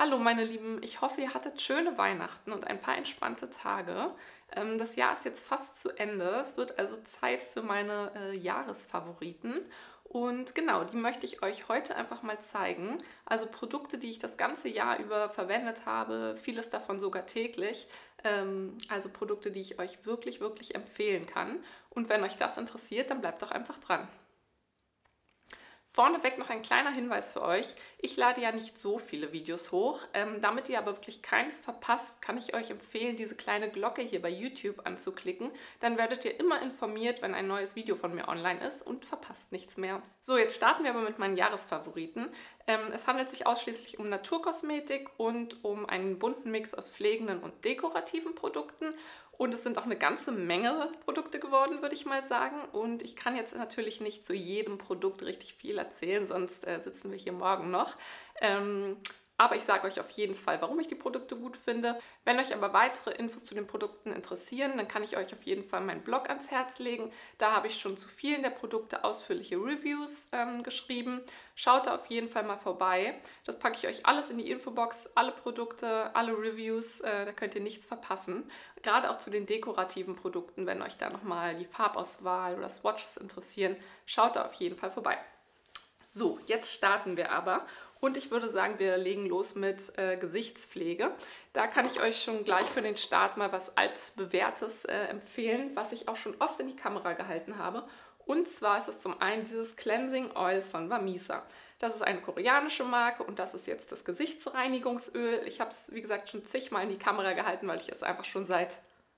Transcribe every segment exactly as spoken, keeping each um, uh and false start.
Hallo meine Lieben, ich hoffe, ihr hattet schöne Weihnachten und ein paar entspannte Tage. Ähm, das Jahr ist jetzt fast zu Ende. Es wird also Zeit für meine äh, Jahresfavoriten. Und genau, die möchte ich euch heute einfach mal zeigen. Also Produkte, die ich das ganze Jahr über verwendet habe, vieles davon sogar täglich. Ähm, also Produkte, die ich euch wirklich, wirklich empfehlen kann. Und wenn euch das interessiert, dann bleibt doch einfach dran. Vorneweg noch ein kleiner Hinweis für euch. Ich lade ja nicht so viele Videos hoch. Ähm, damit ihr aber wirklich keins verpasst, kann ich euch empfehlen, diese kleine Glocke hier bei YouTube anzuklicken. Dann werdet ihr immer informiert, wenn ein neues Video von mir online ist und verpasst nichts mehr. So, jetzt starten wir aber mit meinen Jahresfavoriten. Ähm, es handelt sich ausschließlich um Naturkosmetik und um einen bunten Mix aus pflegenden und dekorativen Produkten. Und es sind auch eine ganze Menge Produkte geworden, würde ich mal sagen. Und ich kann jetzt natürlich nicht zu jedem Produkt richtig viel erzählen, sonst äh, sitzen wir hier morgen noch. Ähm, aber ich sage euch auf jeden Fall, warum ich die Produkte gut finde. Wenn euch aber weitere Infos zu den Produkten interessieren, dann kann ich euch auf jeden Fall meinen Blog ans Herz legen. Da habe ich schon zu vielen der Produkte ausführliche Reviews ähm, geschrieben. Schaut da auf jeden Fall mal vorbei. Das packe ich euch alles in die Infobox, alle Produkte, alle Reviews, äh, da könnt ihr nichts verpassen. Gerade auch zu den dekorativen Produkten, wenn euch da nochmal die Farbauswahl oder Swatches interessieren, schaut da auf jeden Fall vorbei. So, jetzt starten wir aber. Und ich würde sagen, wir legen los mit äh, Gesichtspflege. Da kann ich euch schon gleich für den Start mal was altbewährtes äh, empfehlen, was ich auch schon oft in die Kamera gehalten habe. Und zwar ist es zum einen dieses Cleansing Oil von Vamisa. Das ist eine koreanische Marke und das ist jetzt das Gesichtsreinigungsöl. Ich habe es, wie gesagt, schon zigmal in die Kamera gehalten, weil ich es einfach schon seit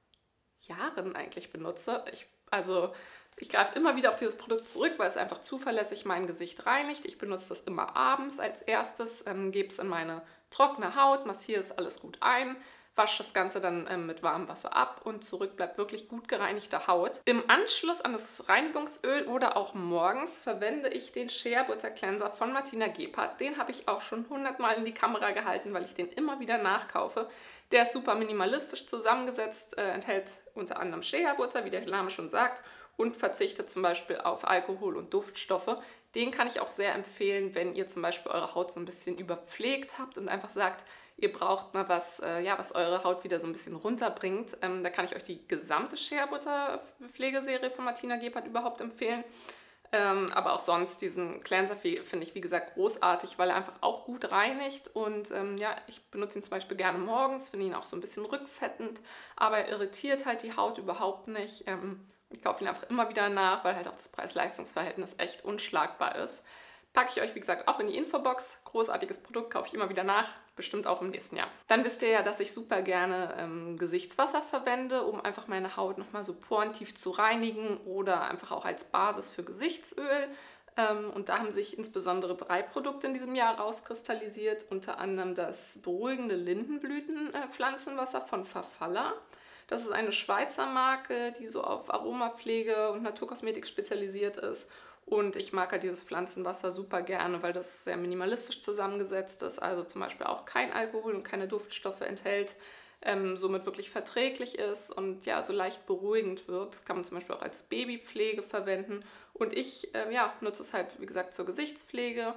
Jahren eigentlich benutze. Ich, also... Ich greife immer wieder auf dieses Produkt zurück, weil es einfach zuverlässig mein Gesicht reinigt. Ich benutze das immer abends als erstes, ähm, gebe es in meine trockene Haut, massiere es alles gut ein, wasche das Ganze dann ähm, mit warmem Wasser ab und zurück bleibt wirklich gut gereinigte Haut. Im Anschluss an das Reinigungsöl oder auch morgens verwende ich den Shea Butter Cleanser von Martina Gebhardt. Den habe ich auch schon hundertmal in die Kamera gehalten, weil ich den immer wieder nachkaufe. Der ist super minimalistisch zusammengesetzt, äh, enthält unter anderem Shea Butter, wie der Name schon sagt, und verzichtet zum Beispiel auf Alkohol und Duftstoffe. Den kann ich auch sehr empfehlen, wenn ihr zum Beispiel eure Haut so ein bisschen überpflegt habt und einfach sagt, ihr braucht mal was, äh, ja, was eure Haut wieder so ein bisschen runterbringt. Ähm, da kann ich euch die gesamte Shea Butter Pflegeserie von Martina Gebhardt überhaupt empfehlen. Ähm, aber auch sonst diesen Cleanser finde ich, wie gesagt, großartig, weil er einfach auch gut reinigt. Und ähm, ja, ich benutze ihn zum Beispiel gerne morgens, finde ihn auch so ein bisschen rückfettend, aber er irritiert halt die Haut überhaupt nicht. Ähm, Ich kaufe ihn einfach immer wieder nach, weil halt auch das Preis-Leistungs-Verhältnis echt unschlagbar ist. Packe ich euch, wie gesagt, auch in die Infobox. Großartiges Produkt, kaufe ich immer wieder nach, bestimmt auch im nächsten Jahr. Dann wisst ihr ja, dass ich super gerne ähm, Gesichtswasser verwende, um einfach meine Haut nochmal so porentief zu reinigen oder einfach auch als Basis für Gesichtsöl. Ähm, und da haben sich insbesondere drei Produkte in diesem Jahr rauskristallisiert, unter anderem das beruhigende Lindenblütenpflanzenwasser von Farfalla. Das ist eine Schweizer Marke, die so auf Aromapflege und Naturkosmetik spezialisiert ist. Und ich mag halt dieses Pflanzenwasser super gerne, weil das sehr minimalistisch zusammengesetzt ist, also zum Beispiel auch kein Alkohol und keine Duftstoffe enthält, ähm, somit wirklich verträglich ist und ja, so leicht beruhigend wirkt. Das kann man zum Beispiel auch als Babypflege verwenden. Und ich äh, ja, nutze es halt, wie gesagt, zur Gesichtspflege.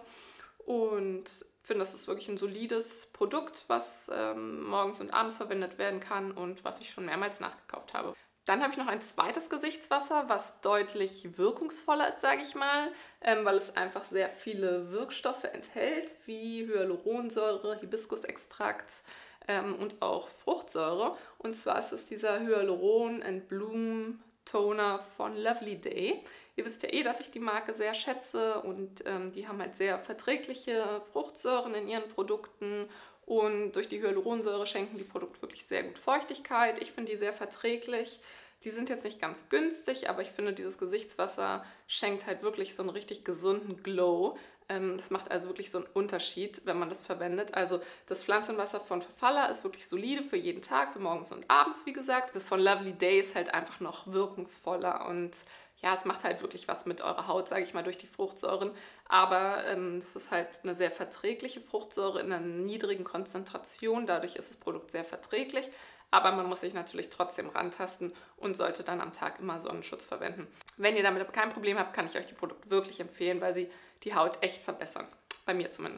Und finde, das ist wirklich ein solides Produkt, was ähm, morgens und abends verwendet werden kann und was ich schon mehrmals nachgekauft habe. Dann habe ich noch ein zweites Gesichtswasser, was deutlich wirkungsvoller ist, sage ich mal, ähm, weil es einfach sehr viele Wirkstoffe enthält, wie Hyaluronsäure, Hibiskusextrakt ähm, und auch Fruchtsäure. Und zwar ist es dieser Hyaluron and Bloom Toner von Lovely Day. Ihr wisst ja eh, dass ich die Marke sehr schätze und ähm, die haben halt sehr verträgliche Fruchtsäuren in ihren Produkten und durch die Hyaluronsäure schenken die Produkte wirklich sehr gut Feuchtigkeit. Ich finde die sehr verträglich. Die sind jetzt nicht ganz günstig, aber ich finde, dieses Gesichtswasser schenkt halt wirklich so einen richtig gesunden Glow. Ähm, das macht also wirklich so einen Unterschied, wenn man das verwendet. Also das Pflanzenwasser von Farfalla ist wirklich solide für jeden Tag, für morgens und abends, wie gesagt. Das von Lovely Day ist halt einfach noch wirkungsvoller und ja, es macht halt wirklich was mit eurer Haut, sage ich mal, durch die Fruchtsäuren. Aber ähm, das ist halt eine sehr verträgliche Fruchtsäure in einer niedrigen Konzentration. Dadurch ist das Produkt sehr verträglich. Aber man muss sich natürlich trotzdem rantasten und sollte dann am Tag immer Sonnenschutz verwenden. Wenn ihr damit kein Problem habt, kann ich euch die Produkte wirklich empfehlen, weil sie die Haut echt verbessern. Bei mir zumindest.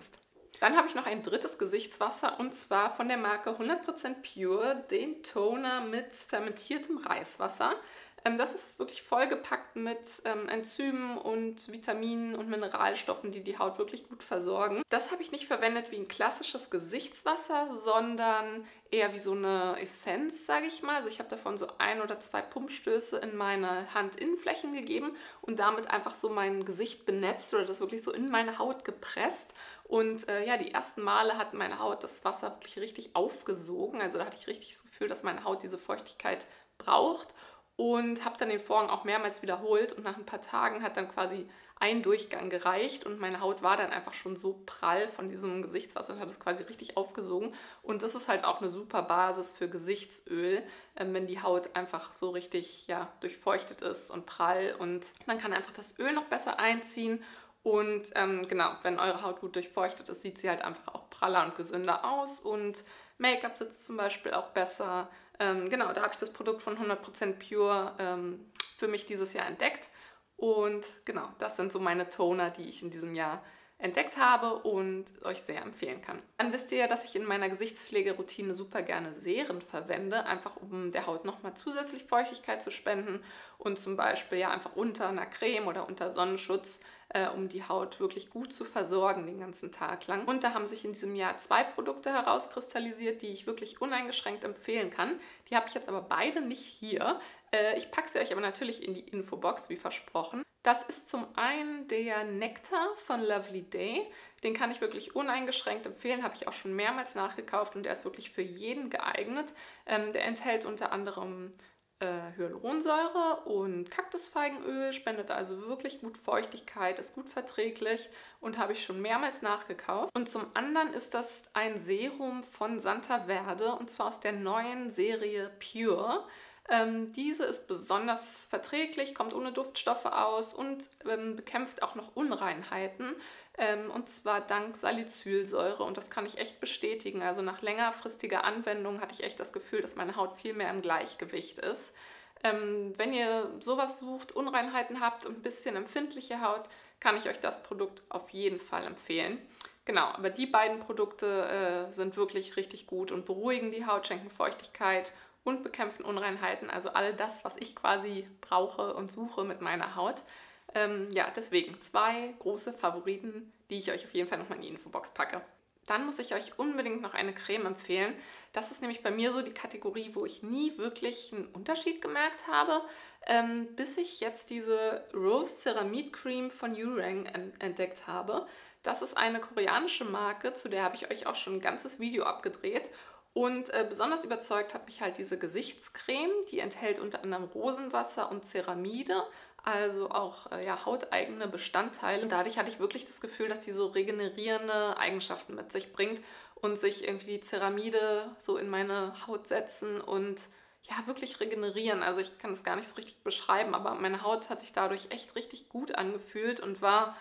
Dann habe ich noch ein drittes Gesichtswasser und zwar von der Marke hundert Prozent Pure, den Toner mit fermentiertem Reiswasser. Ähm, das ist wirklich vollgepackt mit ähm, Enzymen und Vitaminen und Mineralstoffen, die die Haut wirklich gut versorgen. Das habe ich nicht verwendet wie ein klassisches Gesichtswasser, sondern eher wie so eine Essenz, sage ich mal. Also ich habe davon so ein oder zwei Pumpstöße in meine Handinnenflächen gegeben und damit einfach so mein Gesicht benetzt oder das wirklich so in meine Haut gepresst. Und äh, ja, die ersten Male hat meine Haut das Wasser wirklich richtig aufgesogen. Also da hatte ich richtig das Gefühl, dass meine Haut diese Feuchtigkeit braucht. Und habe dann den Vorgang auch mehrmals wiederholt und nach ein paar Tagen hat dann quasi ein Durchgang gereicht und meine Haut war dann einfach schon so prall von diesem Gesichtswasser und hat es quasi richtig aufgesogen. Und das ist halt auch eine super Basis für Gesichtsöl, ähm, wenn die Haut einfach so richtig ja, durchfeuchtet ist und prall und dann kann einfach das Öl noch besser einziehen. Und ähm, genau, wenn eure Haut gut durchfeuchtet ist, sieht sie halt einfach auch praller und gesünder aus und Make-up sitzt zum Beispiel auch besser. Ähm, genau, da habe ich das Produkt von hundert Prozent Pure ähm, für mich dieses Jahr entdeckt. Und genau, das sind so meine Toner, die ich in diesem Jahr entdeckt habe und euch sehr empfehlen kann. Dann wisst ihr ja, dass ich in meiner Gesichtspflegeroutine super gerne Seren verwende, einfach um der Haut nochmal zusätzlich Feuchtigkeit zu spenden und zum Beispiel ja einfach unter einer Creme oder unter Sonnenschutz, äh, um die Haut wirklich gut zu versorgen den ganzen Tag lang. Und da haben sich in diesem Jahr zwei Produkte herauskristallisiert, die ich wirklich uneingeschränkt empfehlen kann. Die habe ich jetzt aber beide nicht hier. Äh, ich packe sie euch aber natürlich in die Infobox, wie versprochen. Das ist zum einen der Nektar von Lovely Day. Den kann ich wirklich uneingeschränkt empfehlen, habe ich auch schon mehrmals nachgekauft und der ist wirklich für jeden geeignet. Ähm, der enthält unter anderem äh, Hyaluronsäure und Kaktusfeigenöl, spendet also wirklich gut Feuchtigkeit, ist gut verträglich und habe ich schon mehrmals nachgekauft. Und zum anderen ist das ein Serum von Santa Verde und zwar aus der neuen Serie Pure. Ähm, diese ist besonders verträglich, kommt ohne Duftstoffe aus und ähm, bekämpft auch noch Unreinheiten. Ähm, und zwar dank Salicylsäure und das kann ich echt bestätigen. Also nach längerfristiger Anwendung hatte ich echt das Gefühl, dass meine Haut viel mehr im Gleichgewicht ist. Ähm, wenn ihr sowas sucht, Unreinheiten habt und ein bisschen empfindliche Haut, kann ich euch das Produkt auf jeden Fall empfehlen. Genau, aber die beiden Produkte äh, sind wirklich richtig gut und beruhigen die Haut, schenken Feuchtigkeit und bekämpfen Unreinheiten, also all das, was ich quasi brauche und suche mit meiner Haut. Ähm, ja, deswegen zwei große Favoriten, die ich euch auf jeden Fall nochmal in die Infobox packe. Dann muss ich euch unbedingt noch eine Creme empfehlen. Das ist nämlich bei mir so die Kategorie, wo ich nie wirklich einen Unterschied gemerkt habe, ähm, bis ich jetzt diese Rose Ceramide Cream von Urang entdeckt habe. Das ist eine koreanische Marke, zu der habe ich euch auch schon ein ganzes Video abgedreht. Und äh, besonders überzeugt hat mich halt diese Gesichtscreme, die enthält unter anderem Rosenwasser und Ceramide, also auch äh, ja, hauteigene Bestandteile. Und dadurch hatte ich wirklich das Gefühl, dass die so regenerierende Eigenschaften mit sich bringt und sich irgendwie die Ceramide so in meine Haut setzen und ja, wirklich regenerieren. Also ich kann das gar nicht so richtig beschreiben, aber meine Haut hat sich dadurch echt richtig gut angefühlt und war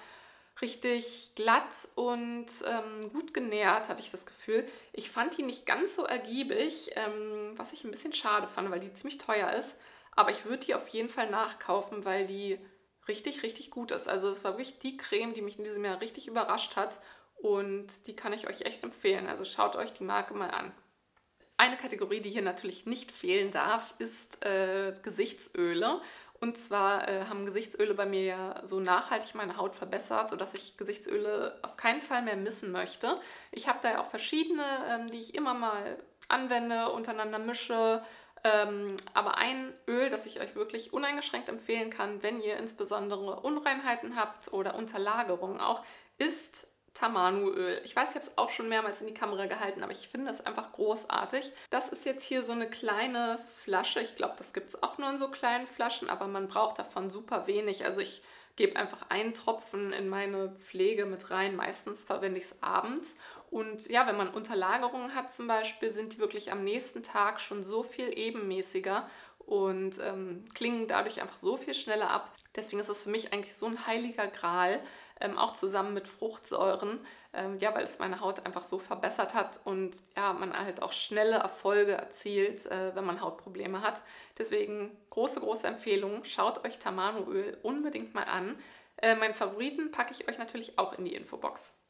richtig glatt und ähm, gut genährt, hatte ich das Gefühl. Ich fand die nicht ganz so ergiebig, ähm, was ich ein bisschen schade fand, weil die ziemlich teuer ist. Aber ich würde die auf jeden Fall nachkaufen, weil die richtig, richtig gut ist. Also es war wirklich die Creme, die mich in diesem Jahr richtig überrascht hat. Und die kann ich euch echt empfehlen. Also schaut euch die Marke mal an. Eine Kategorie, die hier natürlich nicht fehlen darf, ist äh, Gesichtsöle. Und zwar äh, haben Gesichtsöle bei mir ja so nachhaltig meine Haut verbessert, sodass ich Gesichtsöle auf keinen Fall mehr missen möchte. Ich habe da ja auch verschiedene, ähm, die ich immer mal anwende, untereinander mische. Ähm, aber ein Öl, das ich euch wirklich uneingeschränkt empfehlen kann, wenn ihr insbesondere Unreinheiten habt oder Unterlagerungen auch, ist Tamanu-Öl. Ich weiß, ich habe es auch schon mehrmals in die Kamera gehalten, aber ich finde es einfach großartig. Das ist jetzt hier so eine kleine Flasche. Ich glaube, das gibt es auch nur in so kleinen Flaschen, aber man braucht davon super wenig. Also ich gebe einfach einen Tropfen in meine Pflege mit rein. Meistens verwende ich es abends. Und ja, wenn man Unterlagerungen hat zum Beispiel, sind die wirklich am nächsten Tag schon so viel ebenmäßiger und ähm, klingen dadurch einfach so viel schneller ab. Deswegen ist es für mich eigentlich so ein heiliger Gral, ähm, auch zusammen mit Fruchtsäuren, ähm, ja, weil es meine Haut einfach so verbessert hat und ja, man halt auch schnelle Erfolge erzielt, äh, wenn man Hautprobleme hat. Deswegen große, große Empfehlung, schaut euch Tamanu-Öl unbedingt mal an. Äh, meinen Favoriten packe ich euch natürlich auch in die Infobox.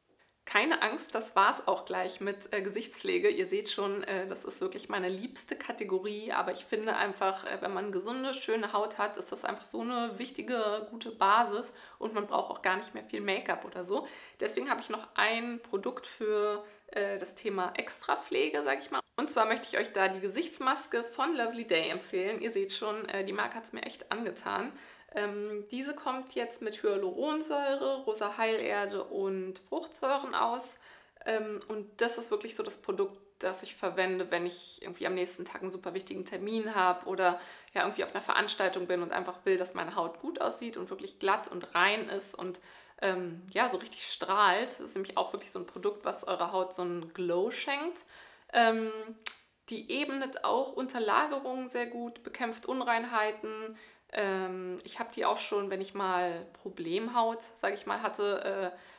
Keine Angst, das war es auch gleich mit äh, Gesichtspflege. Ihr seht schon, äh, das ist wirklich meine liebste Kategorie, aber ich finde einfach, äh, wenn man gesunde, schöne Haut hat, ist das einfach so eine wichtige, gute Basis und man braucht auch gar nicht mehr viel Make-up oder so. Deswegen habe ich noch ein Produkt für äh, das Thema Extrapflege, sage ich mal. Und zwar möchte ich euch da die Gesichtsmaske von Lovely Day empfehlen. Ihr seht schon, äh, die Marke hat es mir echt angetan. Ähm, diese kommt jetzt mit Hyaluronsäure, rosa Heilerde und Fruchtsäuren aus. Ähm, und das ist wirklich so das Produkt, das ich verwende, wenn ich irgendwie am nächsten Tag einen super wichtigen Termin habe oder ja irgendwie auf einer Veranstaltung bin und einfach will, dass meine Haut gut aussieht und wirklich glatt und rein ist und ähm, ja, so richtig strahlt. Das ist nämlich auch wirklich so ein Produkt, was eurer Haut so einen Glow schenkt. Ähm, die ebnet auch Unterlagerungen sehr gut, bekämpft Unreinheiten. Ähm, ich habe die auch schon, wenn ich mal Problemhaut, sage ich mal, hatte, äh,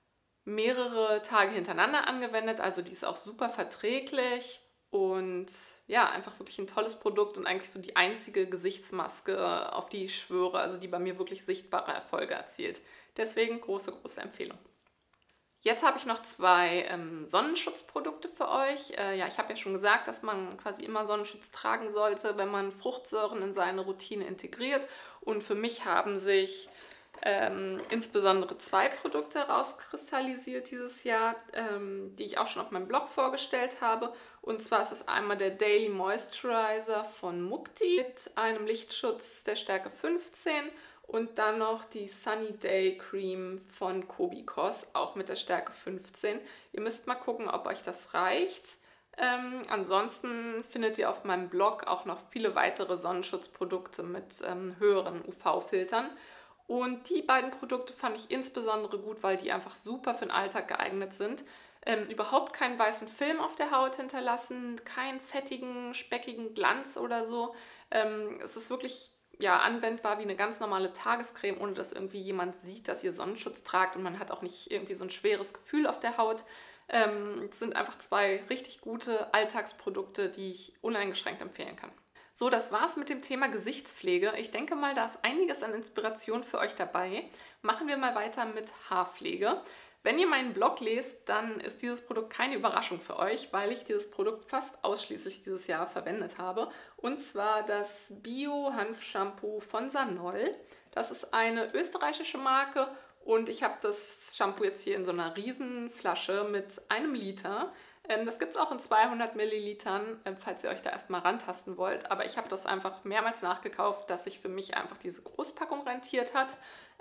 mehrere Tage hintereinander angewendet. Also die ist auch super verträglich und ja, einfach wirklich ein tolles Produkt und eigentlich so die einzige Gesichtsmaske, auf die ich schwöre, also die bei mir wirklich sichtbare Erfolge erzielt. Deswegen große, große Empfehlung. Jetzt habe ich noch zwei ähm, Sonnenschutzprodukte für euch. Äh, ja, ich habe ja schon gesagt, dass man quasi immer Sonnenschutz tragen sollte, wenn man Fruchtsäuren in seine Routine integriert. Und für mich haben sich ähm, insbesondere zwei Produkte herauskristallisiert dieses Jahr, ähm, die ich auch schon auf meinem Blog vorgestellt habe. Und zwar ist es einmal der Daily Moisturizer von Mukti mit einem Lichtschutz der Stärke fünfzehn. Und dann noch die Sunny Day Cream von Kobikos, auch mit der Stärke fünfzehn. Ihr müsst mal gucken, ob euch das reicht. Ähm, ansonsten findet ihr auf meinem Blog auch noch viele weitere Sonnenschutzprodukte mit ähm, höheren U V-Filtern. Und die beiden Produkte fand ich insbesondere gut, weil die einfach super für den Alltag geeignet sind. Ähm, überhaupt keinen weißen Film auf der Haut hinterlassen, keinen fettigen, speckigen Glanz oder so. Ähm, es ist wirklich ja, anwendbar wie eine ganz normale Tagescreme, ohne dass irgendwie jemand sieht, dass ihr Sonnenschutz tragt und man hat auch nicht irgendwie so ein schweres Gefühl auf der Haut. Ähm, es sind einfach zwei richtig gute Alltagsprodukte, die ich uneingeschränkt empfehlen kann. So, das war's mit dem Thema Gesichtspflege. Ich denke mal, da ist einiges an Inspiration für euch dabei. Machen wir mal weiter mit Haarpflege. Wenn ihr meinen Blog lest, dann ist dieses Produkt keine Überraschung für euch, weil ich dieses Produkt fast ausschließlich dieses Jahr verwendet habe. Und zwar das Bio-Hanf-Shampoo von Sanol. Das ist eine österreichische Marke und ich habe das Shampoo jetzt hier in so einer Riesenflasche mit einem Liter. Das gibt es auch in zweihundert Millilitern, falls ihr euch da erstmal rantasten wollt. Aber ich habe das einfach mehrmals nachgekauft, dass sich für mich einfach diese Großpackung rentiert hat.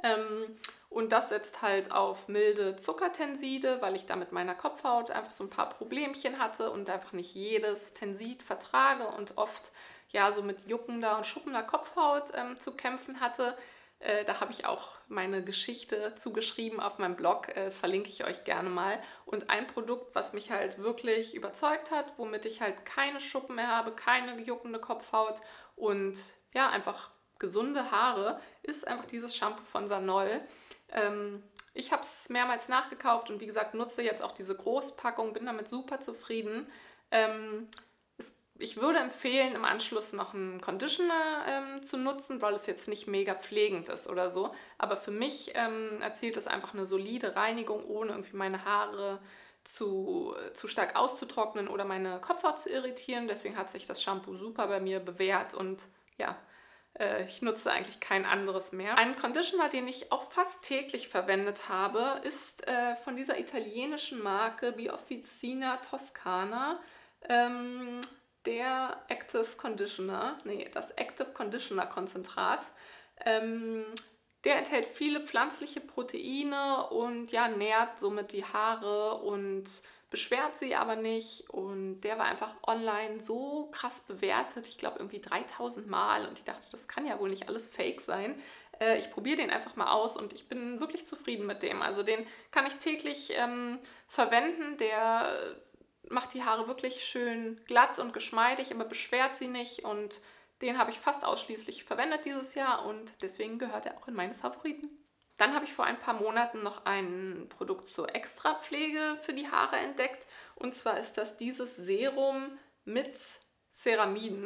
Und das setzt halt auf milde Zuckertenside, weil ich da mit meiner Kopfhaut einfach so ein paar Problemchen hatte und einfach nicht jedes Tensid vertrage und oft ja so mit juckender und schuppender Kopfhaut ähm, zu kämpfen hatte. Äh, da habe ich auch meine Geschichte zugeschrieben auf meinem Blog, äh, verlinke ich euch gerne mal. Und ein Produkt, was mich halt wirklich überzeugt hat, womit ich halt keine Schuppen mehr habe, keine juckende Kopfhaut und ja, einfach gesunde Haare, ist einfach dieses Shampoo von Sanol. Ähm, ich habe es mehrmals nachgekauft und wie gesagt, nutze jetzt auch diese Großpackung, bin damit super zufrieden. Ähm, es, ich würde empfehlen, im Anschluss noch einen Conditioner ähm, zu nutzen, weil es jetzt nicht mega pflegend ist oder so. Aber für mich ähm, erzielt es einfach eine solide Reinigung, ohne irgendwie meine Haare zu, zu stark auszutrocknen oder meine Kopfhaut zu irritieren. Deswegen hat sich das Shampoo super bei mir bewährt und ja, ich nutze eigentlich kein anderes mehr. Ein Conditioner, den ich auch fast täglich verwendet habe, ist äh, von dieser italienischen Marke Biofficina Toscana. Ähm, der Active Conditioner, nee, das Active Conditioner Konzentrat. Ähm, der enthält viele pflanzliche Proteine und ja, nährt somit die Haare und beschwert sie aber nicht. Und der war einfach online so krass bewertet, ich glaube irgendwie dreitausend Mal. Und ich dachte, das kann ja wohl nicht alles Fake sein. Äh, ich probiere den einfach mal aus und ich bin wirklich zufrieden mit dem. Also den kann ich täglich ähm, verwenden. Der macht die Haare wirklich schön glatt und geschmeidig, aber beschwert sie nicht. Und den habe ich fast ausschließlich verwendet dieses Jahr und deswegen gehört er auch in meine Favoriten. Dann habe ich vor ein paar Monaten noch ein Produkt zur Extrapflege für die Haare entdeckt. Und zwar ist das dieses Serum mit Ceramiden.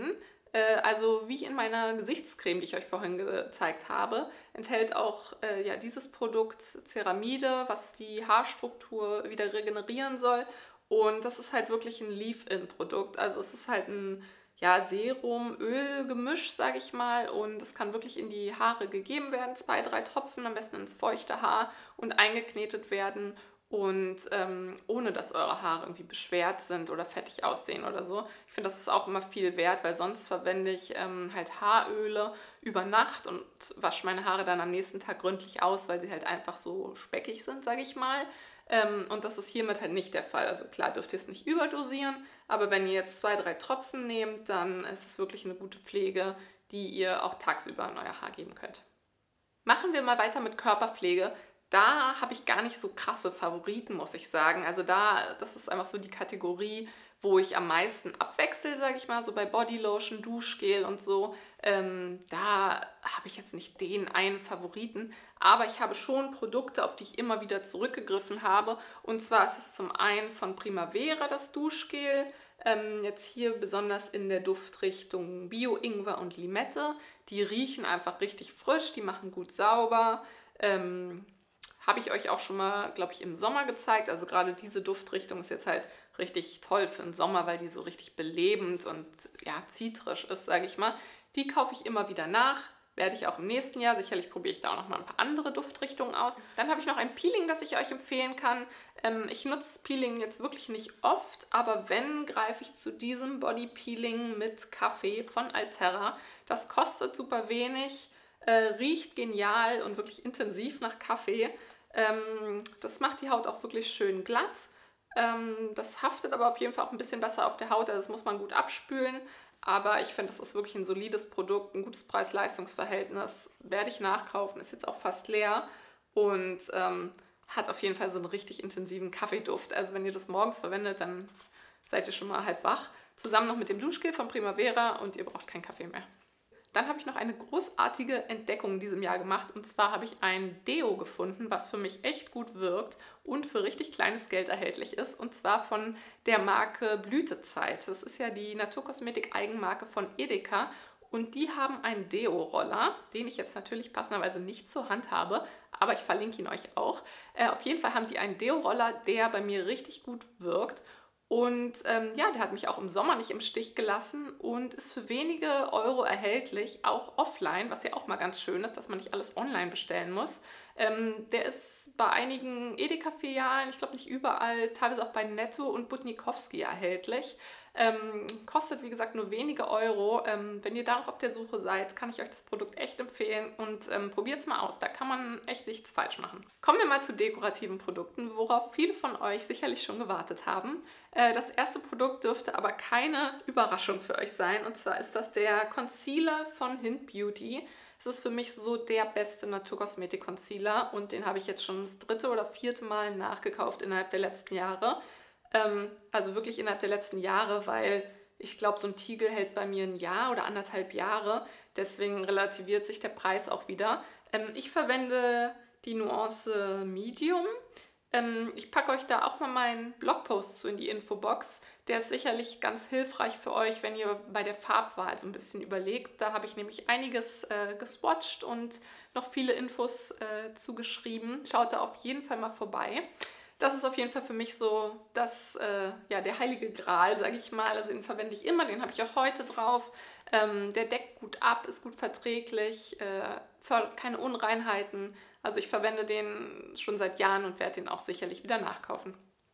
Äh, also wie in meiner Gesichtscreme, die ich euch vorhin gezeigt habe, enthält auch äh, ja, dieses Produkt Ceramide, was die Haarstruktur wieder regenerieren soll. Und das ist halt wirklich ein Leave-In-Produkt. Also es ist halt ein ja, Serum-Öl-Gemisch, sage ich mal. Und es kann wirklich in die Haare gegeben werden. Zwei, drei Tropfen, am besten ins feuchte Haar und eingeknetet werden. Und ähm, ohne dass eure Haare irgendwie beschwert sind oder fettig aussehen oder so. Ich finde, das ist auch immer viel wert, weil sonst verwende ich ähm, halt Haaröle über Nacht und wasche meine Haare dann am nächsten Tag gründlich aus, weil sie halt einfach so speckig sind, sage ich mal. Ähm, und das ist hiermit halt nicht der Fall. Also klar dürft ihr es nicht überdosieren, aber wenn ihr jetzt zwei, drei Tropfen nehmt, dann ist es wirklich eine gute Pflege, die ihr auch tagsüber in euer Haar geben könnt. Machen wir mal weiter mit Körperpflege. Da habe ich gar nicht so krasse Favoriten, muss ich sagen. Also da, das ist einfach so die Kategorie, wo ich am meisten abwechsel, sage ich mal, so bei Bodylotion, Duschgel und so. Ähm, da habe ich jetzt nicht den einen Favoriten, aber ich habe schon Produkte, auf die ich immer wieder zurückgegriffen habe. Und zwar ist es zum einen von Primavera das Duschgel, ähm, jetzt hier besonders in der Duftrichtung Bio-Ingwer und Limette. Die riechen einfach richtig frisch, die machen gut sauber. Ähm, Habe ich euch auch schon mal, glaube ich, im Sommer gezeigt. Also gerade diese Duftrichtung ist jetzt halt richtig toll für den Sommer, weil die so richtig belebend und ja, zitrisch ist, sage ich mal. Die kaufe ich immer wieder nach. Werde ich auch im nächsten Jahr. Sicherlich probiere ich da auch noch mal ein paar andere Duftrichtungen aus. Dann habe ich noch ein Peeling, das ich euch empfehlen kann. Ähm, ich nutze Peeling jetzt wirklich nicht oft, aber wenn, greife ich zu diesem Body Peeling mit Kaffee von Altera. Das kostet super wenig, äh, riecht genial und wirklich intensiv nach Kaffee. Ähm, das macht die Haut auch wirklich schön glatt. Ähm, das haftet aber auf jeden Fall auch ein bisschen besser auf der Haut, also das muss man gut abspülen. Aber ich finde, das ist wirklich ein solides Produkt, ein gutes Preis-Leistungs-Verhältnis. Werde ich nachkaufen, ist jetzt auch fast leer und ähm, hat auf jeden Fall so einen richtig intensiven Kaffeeduft. Also wenn ihr das morgens verwendet, dann seid ihr schon mal halb wach. Zusammen noch mit dem Duschgel von Primavera und ihr braucht keinen Kaffee mehr. Dann habe ich noch eine großartige Entdeckung in diesem Jahr gemacht und zwar habe ich ein Deo gefunden, was für mich echt gut wirkt und für richtig kleines Geld erhältlich ist und zwar von der Marke Blütezeit. Das ist ja die Naturkosmetik-Eigenmarke von Edeka und die haben einen Deo-Roller, den ich jetzt natürlich passenderweise nicht zur Hand habe, aber ich verlinke ihn euch auch. Äh, auf jeden Fall haben die einen Deo-Roller, der bei mir richtig gut wirkt. Und ähm, ja, der hat mich auch im Sommer nicht im Stich gelassen und ist für wenige Euro erhältlich, auch offline, was ja auch mal ganz schön ist, dass man nicht alles online bestellen muss. Ähm, der ist bei einigen Edeka-Filialen, ich glaube nicht überall, teilweise auch bei Netto und Butnikowski erhältlich. Ähm, kostet, wie gesagt, nur wenige Euro. Ähm, wenn ihr da noch auf der Suche seid, kann ich euch das Produkt echt empfehlen und ähm, probiert es mal aus. Da kann man echt nichts falsch machen. Kommen wir mal zu dekorativen Produkten, worauf viele von euch sicherlich schon gewartet haben. Äh, das erste Produkt dürfte aber keine Überraschung für euch sein. Und zwar ist das der Concealer von Hint Beauty. Es ist für mich so der beste Naturkosmetik-Concealer und den habe ich jetzt schon das dritte oder vierte Mal nachgekauft innerhalb der letzten Jahre. Ähm, also wirklich innerhalb der letzten Jahre, weil ich glaube, so ein Tiegel hält bei mir ein Jahr oder anderthalb Jahre. Deswegen relativiert sich der Preis auch wieder. Ähm, ich verwende die Nuance Medium. Ähm, ich packe euch da auch mal meinen Blogpost zu in die Infobox. Der ist sicherlich ganz hilfreich für euch, wenn ihr bei der Farbwahl so ein bisschen überlegt. Da habe ich nämlich einiges äh, geswatcht und noch viele Infos äh, zugeschrieben. Schaut da auf jeden Fall mal vorbei. Das ist auf jeden Fall für mich so das, äh, ja, der heilige Gral, sage ich mal. Also den verwende ich immer, den habe ich auch heute drauf. Ähm, der deckt gut ab, ist gut verträglich, äh, fördert keine Unreinheiten. Also ich verwende den schon seit Jahren und werde den auch sicherlich wieder nachkaufen.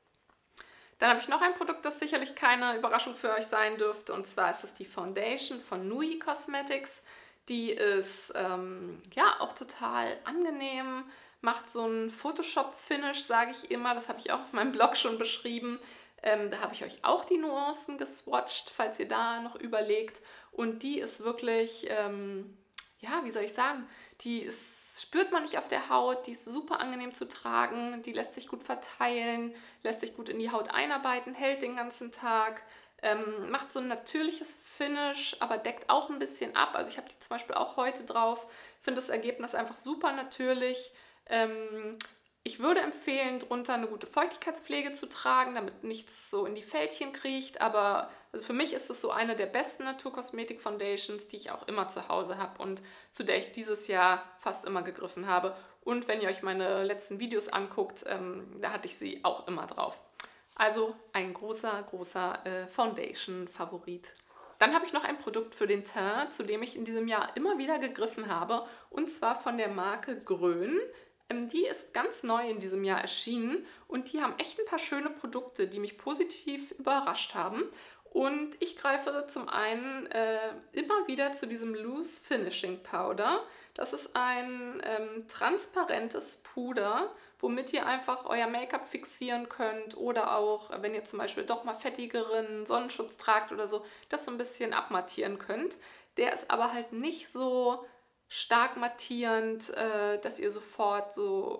Dann habe ich noch ein Produkt, das sicherlich keine Überraschung für euch sein dürfte. Und zwar ist es die Foundation von Nui Cosmetics. Die ist ähm, ja auch total angenehm. Macht so ein Photoshop-Finish, sage ich immer. Das habe ich auch auf meinem Blog schon beschrieben. Ähm, da habe ich euch auch die Nuancen geswatcht, falls ihr da noch überlegt. Und die ist wirklich, ähm, ja, wie soll ich sagen, die ist, spürt man nicht auf der Haut. Die ist super angenehm zu tragen. Die lässt sich gut verteilen, lässt sich gut in die Haut einarbeiten, hält den ganzen Tag. Ähm, macht so ein natürliches Finish, aber deckt auch ein bisschen ab. Also ich habe die zum Beispiel auch heute drauf. Finde das Ergebnis einfach super natürlich. Ähm, Ich würde empfehlen, drunter eine gute Feuchtigkeitspflege zu tragen, damit nichts so in die Fältchen kriecht. Aber also für mich ist es so eine der besten Naturkosmetik-Foundations, die ich auch immer zu Hause habe und zu der ich dieses Jahr fast immer gegriffen habe. Und wenn ihr euch meine letzten Videos anguckt, ähm, da hatte ich sie auch immer drauf. Also ein großer, großer äh, Foundation-Favorit. Dann habe ich noch ein Produkt für den Teint, zu dem ich in diesem Jahr immer wieder gegriffen habe. Und zwar von der Marke Grön. Ähm, die ist ganz neu in diesem Jahr erschienen und die haben echt ein paar schöne Produkte, die mich positiv überrascht haben. Und ich greife zum einen äh, immer wieder zu diesem Loose Finishing Powder. Das ist ein ähm, transparentes Puder, womit ihr einfach euer Make-up fixieren könnt oder auch, wenn ihr zum Beispiel doch mal fettigeren Sonnenschutz tragt oder so, das so ein bisschen abmattieren könnt. Der ist aber halt nicht so stark mattierend, äh, dass ihr sofort so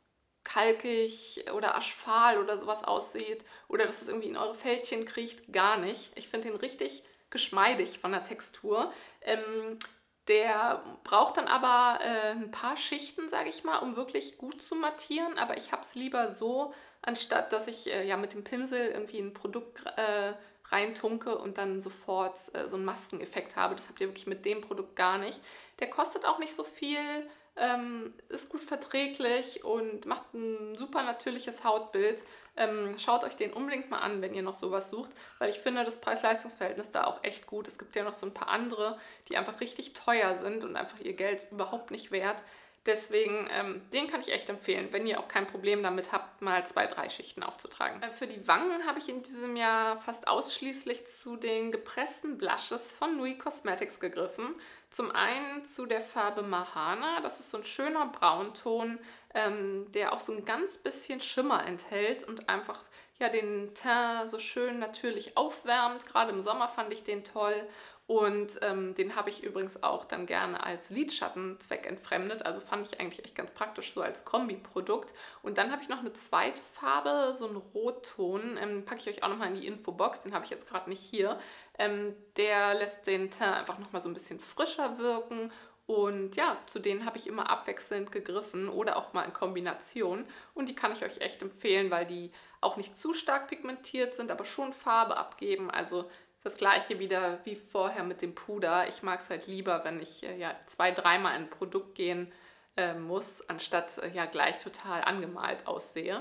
kalkig oder aschfahl oder sowas aussieht oder dass es irgendwie in eure Fältchen kriecht, gar nicht. Ich finde den richtig geschmeidig von der Textur. Ähm, der braucht dann aber äh, ein paar Schichten, sage ich mal, um wirklich gut zu mattieren, aber ich habe es lieber so, anstatt dass ich äh, ja mit dem Pinsel irgendwie ein Produkt äh, reintunke und dann sofort äh, so einen Maskeneffekt habe. Das habt ihr wirklich mit dem Produkt gar nicht. Der kostet auch nicht so viel, ähm, ist gut verträglich und macht ein super natürliches Hautbild. Ähm, schaut euch den unbedingt mal an, wenn ihr noch sowas sucht, weil ich finde das Preis-Leistungs-Verhältnis da auch echt gut. Es gibt ja noch so ein paar andere, die einfach richtig teuer sind und einfach ihr Geld überhaupt nicht wert. Deswegen, ähm, den kann ich echt empfehlen, wenn ihr auch kein Problem damit habt, mal zwei, drei Schichten aufzutragen. Äh, für die Wangen habe ich in diesem Jahr fast ausschließlich zu den gepressten Blushes von Nui Cosmetics gegriffen. Zum einen zu der Farbe Mahana, das ist so ein schöner Braunton, ähm, der auch so ein ganz bisschen Schimmer enthält und einfach ja, den Teint so schön natürlich aufwärmt. Gerade im Sommer fand ich den toll. Und ähm, den habe ich übrigens auch dann gerne als Lidschatten zweckentfremdet. Also fand ich eigentlich echt ganz praktisch so als Kombiprodukt. Und dann habe ich noch eine zweite Farbe, so einen Rotton. Ähm, packe ich euch auch nochmal in die Infobox. Den habe ich jetzt gerade nicht hier. Ähm, der lässt den Teint einfach nochmal so ein bisschen frischer wirken. Und ja, zu denen habe ich immer abwechselnd gegriffen oder auch mal in Kombination. Und die kann ich euch echt empfehlen, weil die auch nicht zu stark pigmentiert sind, aber schon Farbe abgeben. Also das gleiche wieder wie vorher mit dem Puder. Ich mag es halt lieber, wenn ich äh, ja, zwei, dreimal in ein Produkt gehen äh, muss, anstatt äh, ja gleich total angemalt aussehe.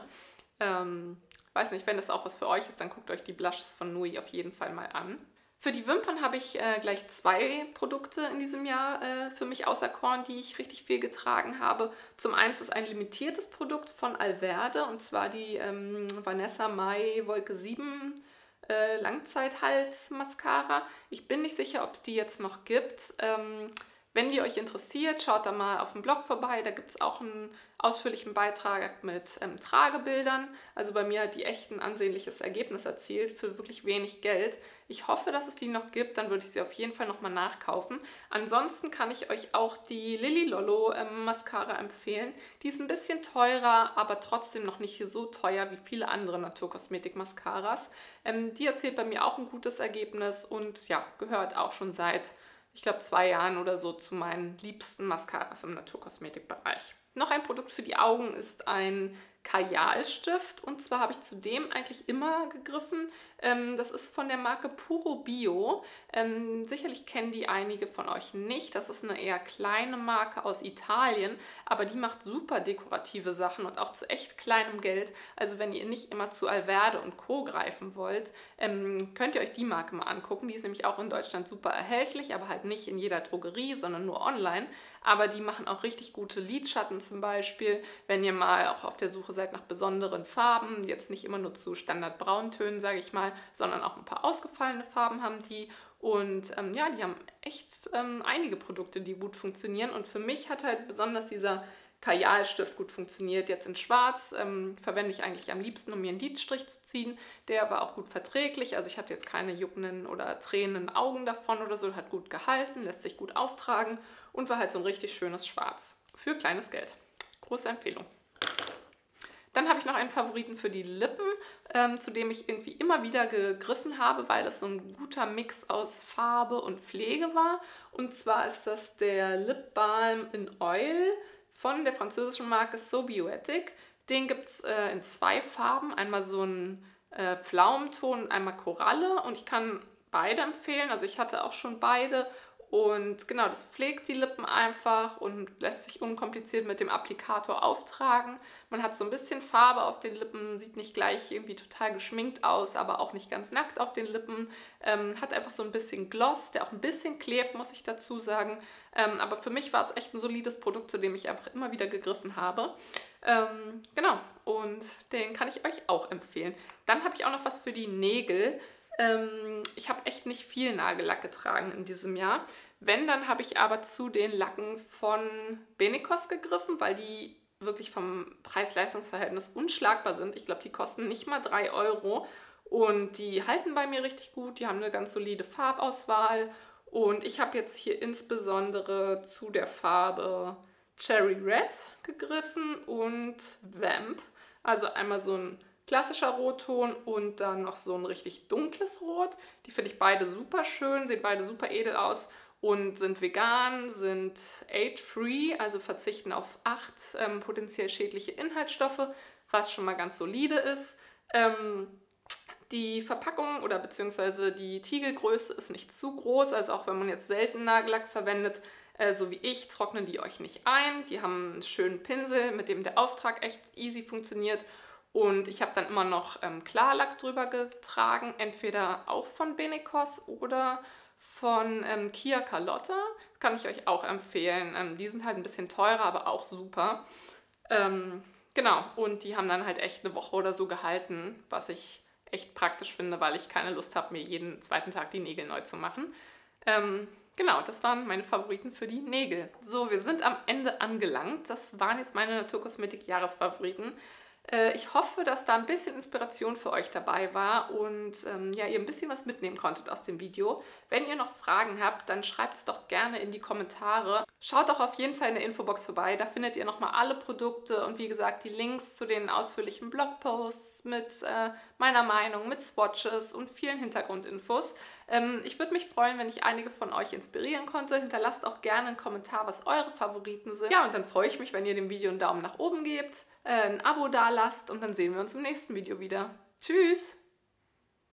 Ähm, weiß nicht, wenn das auch was für euch ist, dann guckt euch die Blushes von Nui auf jeden Fall mal an. Für die Wimpern habe ich äh, gleich zwei Produkte in diesem Jahr äh, für mich auserkoren, die ich richtig viel getragen habe. Zum einen ist es ein limitiertes Produkt von Alverde und zwar die ähm, Vanessa Mai Wolke sieben Äh, Langzeithalt-Mascara. Ich bin nicht sicher, ob es die jetzt noch gibt. Ähm, wenn die euch interessiert, schaut da mal auf dem Blog vorbei. Da gibt es auch einen ausführlichen Beitrag mit ähm, Tragebildern. Also bei mir hat die echt ein ansehnliches Ergebnis erzielt für wirklich wenig Geld. Ich hoffe, dass es die noch gibt. Dann würde ich sie auf jeden Fall nochmal nachkaufen. Ansonsten kann ich euch auch die Lily Lolo ähm, Mascara empfehlen. Die ist ein bisschen teurer, aber trotzdem noch nicht so teuer wie viele andere Naturkosmetik-Mascaras. Ähm, die erzielt bei mir auch ein gutes Ergebnis und ja, gehört auch schon seit, ich glaube, zwei Jahren oder so zu meinen liebsten Mascaras im Naturkosmetikbereich. Noch ein Produkt für die Augen ist ein Kajalstift und zwar habe ich zu dem eigentlich immer gegriffen. Ähm, das ist von der Marke Puro Bio. Ähm, sicherlich kennen die einige von euch nicht. Das ist eine eher kleine Marke aus Italien, aber die macht super dekorative Sachen und auch zu echt kleinem Geld. Also wenn ihr nicht immer zu Alverde und Co. greifen wollt, ähm, könnt ihr euch die Marke mal angucken. Die ist nämlich auch in Deutschland super erhältlich, aber halt nicht in jeder Drogerie, sondern nur online. Aber die machen auch richtig gute Lidschatten zum Beispiel, wenn ihr mal auch auf der Suche seid nach besonderen Farben, jetzt nicht immer nur zu Standard-Brauntönen, sage ich mal, sondern auch ein paar ausgefallene Farben haben die. Und ähm, ja, die haben echt ähm, einige Produkte, die gut funktionieren. Und für mich hat halt besonders dieser Kajalstift gut funktioniert. Jetzt in Schwarz ähm, verwende ich eigentlich am liebsten, um mir einen Lidstrich zu ziehen. Der war auch gut verträglich. Also ich hatte jetzt keine juckenden oder tränenden Augen davon oder so. Hat gut gehalten, lässt sich gut auftragen und war halt so ein richtig schönes Schwarz. Für kleines Geld. Große Empfehlung. Dann habe ich noch einen Favoriten für die Lippen, ähm, zu dem ich irgendwie immer wieder gegriffen habe, weil das so ein guter Mix aus Farbe und Pflege war. Und zwar ist das der Lip Balm in Oil von der französischen Marke So Biotic. Den gibt es äh, in zwei Farben, einmal so ein äh, Pflaumenton und einmal Koralle und ich kann beide empfehlen, also ich hatte auch schon beide und genau, das pflegt die Lippen einfach und lässt sich unkompliziert mit dem Applikator auftragen. Man hat so ein bisschen Farbe auf den Lippen, sieht nicht gleich irgendwie total geschminkt aus, aber auch nicht ganz nackt auf den Lippen. Ähm, hat einfach so ein bisschen Gloss, der auch ein bisschen klebt, muss ich dazu sagen. Ähm, aber für mich war es echt ein solides Produkt, zu dem ich einfach immer wieder gegriffen habe. Ähm, genau, und den kann ich euch auch empfehlen. Dann habe ich auch noch was für die Nägel. Ähm, ich habe echt nicht viel Nagellack getragen in diesem Jahr. Wenn, dann habe ich aber zu den Lacken von Benecos gegriffen, weil die wirklich vom Preis-Leistungs-Verhältnis unschlagbar sind. Ich glaube, die kosten nicht mal drei Euro und die halten bei mir richtig gut. Die haben eine ganz solide Farbauswahl und ich habe jetzt hier insbesondere zu der Farbe Cherry Red gegriffen und Vamp. Also einmal so ein klassischer Rotton und dann noch so ein richtig dunkles Rot. Die finde ich beide super schön, sehen beide super edel aus und sind vegan, sind aid-free, also verzichten auf acht ähm, potenziell schädliche Inhaltsstoffe, was schon mal ganz solide ist. Ähm, die Verpackung oder beziehungsweise die Tiegelgröße ist nicht zu groß, also auch wenn man jetzt selten Nagellack verwendet, äh, so wie ich, trocknen die euch nicht ein. Die haben einen schönen Pinsel, mit dem der Auftrag echt easy funktioniert. Und ich habe dann immer noch ähm, Klarlack drüber getragen, entweder auch von Benecos oder von ähm, Kia Carlotta. Kann ich euch auch empfehlen. Ähm, die sind halt ein bisschen teurer, aber auch super. Ähm, genau, und die haben dann halt echt eine Woche oder so gehalten, was ich echt praktisch finde, weil ich keine Lust habe, mir jeden zweiten Tag die Nägel neu zu machen. Ähm, genau, das waren meine Favoriten für die Nägel. So, wir sind am Ende angelangt. Das waren jetzt meine Naturkosmetik-Jahresfavoriten. Ich hoffe, dass da ein bisschen Inspiration für euch dabei war und ähm, ja, ihr ein bisschen was mitnehmen konntet aus dem Video. Wenn ihr noch Fragen habt, dann schreibt es doch gerne in die Kommentare. Schaut doch auf jeden Fall in der Infobox vorbei, da findet ihr nochmal alle Produkte und wie gesagt die Links zu den ausführlichen Blogposts mit äh, meiner Meinung, mit Swatches und vielen Hintergrundinfos. Ähm, ich würde mich freuen, wenn ich einige von euch inspirieren konnte. Hinterlasst auch gerne einen Kommentar, was eure Favoriten sind. Ja, und dann freue ich mich, wenn ihr dem Video einen Daumen nach oben gebt, ein Abo dalasst und dann sehen wir uns im nächsten Video wieder. Tschüss!